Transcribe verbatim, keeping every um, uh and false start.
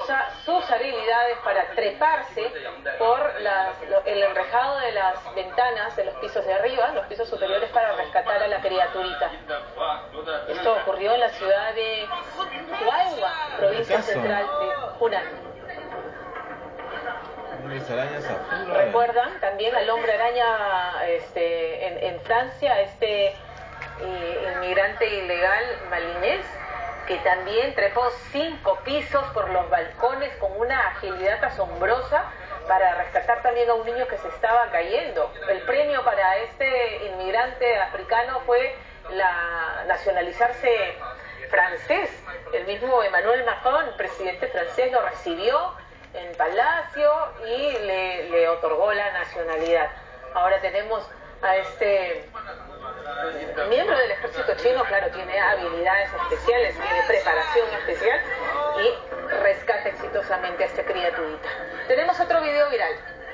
usa sus habilidades para treparse por las, el enrejado de las ventanas de los pisos de arriba, los pisos superiores, para rescatar a la criaturita. Esto ocurrió en la ciudad de Huaihua, provincia central de Hunan. ¿Recuerdan también al hombre araña este, en, en Francia, este eh, inmigrante ilegal malinés, que también trepó cinco pisos por los balcones con una agilidad asombrosa para rescatar también a un niño que se estaba cayendo? El premio para este inmigrante africano fue la nacionalizarse francés. El mismo Emmanuel Macron, presidente francés, lo recibió en Palacio y le, le otorgó la nacionalidad. Ahora tenemos a este miembro del ejército chino, claro, tiene habilidades especiales, tiene preparación especial y rescata exitosamente a esta criaturita. Tenemos otro video viral.